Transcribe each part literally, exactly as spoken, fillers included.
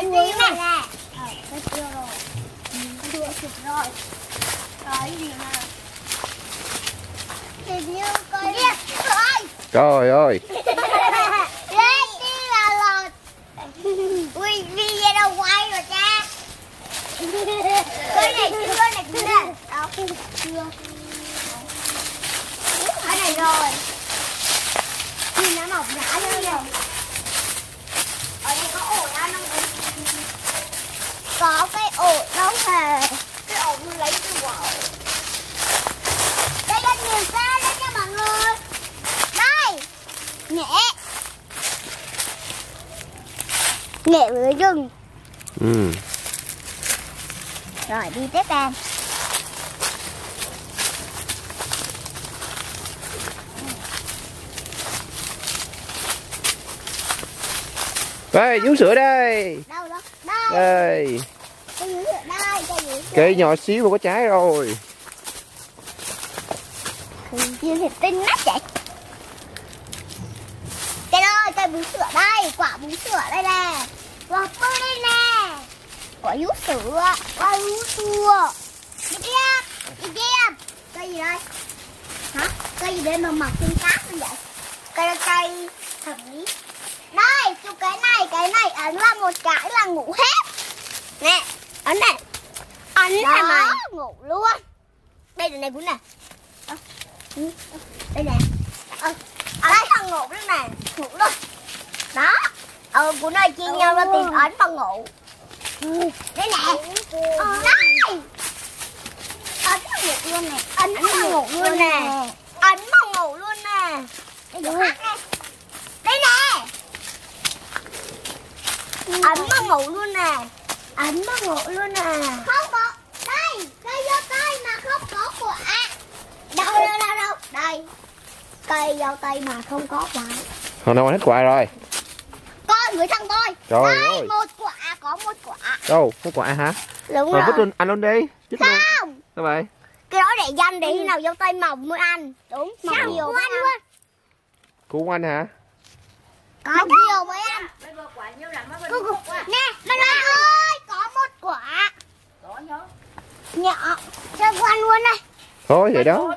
xuống này. Ờ, cái chưa rồi. Chưa sụp rồi. Rồi cái gì nào? Hình như coi đi. Trời ơi. Đây đi là lọt. Ui, video quay rồi cha. Cái này chưa, này chưa. Đâu, chưa. Cái này rồi. Nhìn nó mọc rã lên rồi. Ở đây có ổ ăn không? Có cái ổ đâu hề. Cái ổ như lấy từ ổ. Đây là nhiều xe đấy nha mọi người. Đây. Nhẹ. Nhẹ với rừng. Ừ. Rồi đi tiếp em. Đây, vú sữa đây. Đâu đó? Đây. Đây. Cây vú sữa đây, cây vú sữa. Cây nhỏ xíu mà có trái rồi. Như thịt tinh nát vậy. Cây ơi, cây vú sữa đây, quả vú sữa đây nè. Quả bơ đây nè. Quả vú sữa, quả vú sữa. Đi kia, đi kia. Cây gì đây? Hả? Cây gì đây mà mọc trên cát như vậy? Cây là cây thần lý. Đây, chụp cái này, cái này ấn vào một cái là ngủ hết. Nè, ấn này. Ấn này mà ngủ luôn. Đây là này Bún nè. À, đây nè. À, ấn là ngủ luôn nè. Ngủ luôn. Đó. Ờ, Bún ơi chia nhau ra tìm ấn và ngủ. Đây nè. Đây. Ấn mà ngủ luôn nè. Ấn mà ngủ luôn nè. Ấn mà ngủ luôn nè. Đây chỗ khác nè. Đây nè. Ấn mà ngủ luôn nè. Ấn mà ngủ luôn nè. Không có. Đây. Cây dâu tây mà không có quả. Đâu đâu đâu đâu. Đây. Cây dâu tây mà không có quả. Hồi nào ăn hết quả rồi. Con gửi thằng tôi. Trời đây, ơi. một quả. Có một quả. Đâu, có quả hả? Đúng rồi. rồi. Vứt luôn, ăn luôn đi. Vứt Không. Luôn. Sao vậy? Cái đó để dành để khi nào dâu tây mọc mới ăn. Đúng. Mọc nhiều mới ăn luôn. Cô ăn hả? Có nhiều mới ăn. Cô, cô. Nè, mà Loan ơi, có một quả. Nhỏ. Cho cô ăn luôn đây. Thôi vậy đó.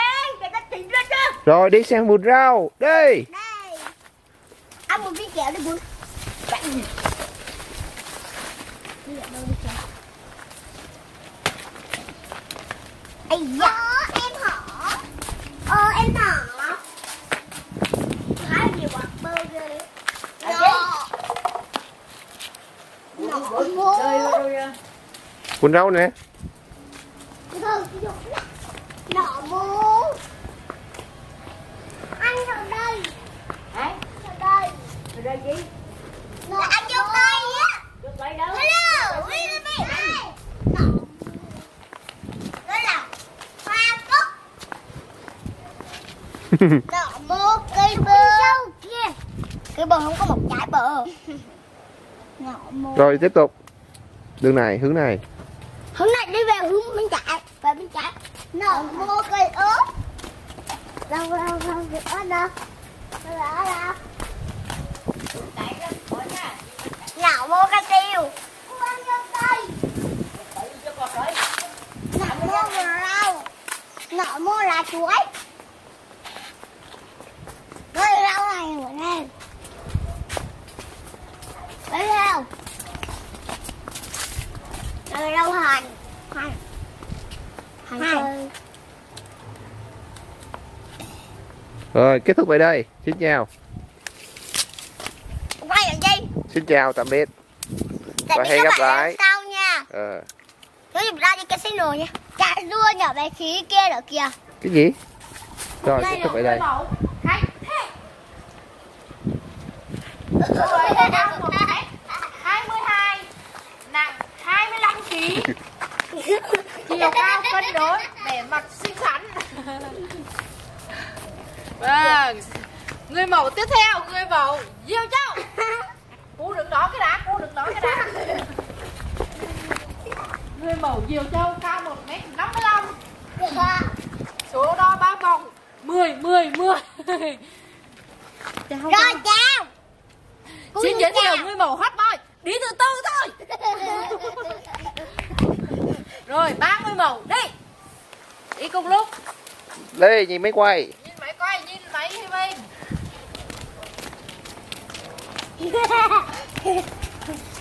Rồi đi sang vườn rau. Đi. Đây. Ăn một viên kẹo đi Bún. Ây da, em hỏi. Ờ, em hỏi. Khá nhiều quả bơ ghê. Nọ mô. Vườn rau nè. Nọ mô. Ăn vào đây. Hả? Vào đây. Vào đây gì? Là ăn vô tay á. Vô tay đâu? Hello, wait a minute. Nọ. Đó là hoa cúc. Nọ mô cây bơ. Kia. Cây bơ không có một trái bơ. Nọ mô. Rồi tiếp tục. Đường này, hướng này. Hướng này đi về hướng bên trái. Về bên trái. Nọ mô cây ớt. Đâu đâu đâu cây ớt đâu. Cây ớt đâu. Nọ mô cây tiêu. Cô ăn vô cây. Nọ mô rau. Nọ mô là chuối. Cây rau này của em. Cây rau. Cây rau hành. Hành. Hành tươi. Rồi kết thúc tại đây. Xin chào. Quay làm gì? Xin chào tạm biệt. Tại Và vì hẹn các gặp bạn lại. lần sau nha. Ờ. Nếu như ra đi casino nha. Chả đua nhỏ bé xí kia nữa kìa. Cái gì? Rồi kết thúc tại đây. hai mươi hai, nặng hai mươi lăm ki lô gam, chiều cao cân đối, vẻ mặt xinh xắn. Vâng, người mẫu tiếp theo, người mẫu Diêu Châu. Cô đừng nói cái đá, cô đừng nói cái đá. Người mẫu Diêu Châu cao một mét năm mươi lăm. Số đo ba vòng mười, mười, mười. Rồi chào. Xin giới thiệu người mẫu hot boy. Đi từ từ thôi. Rồi ba mươi màu đi. Đi cùng lúc. Đi nhìn máy quay. Nhìn máy quay, nhìn máy thì mình.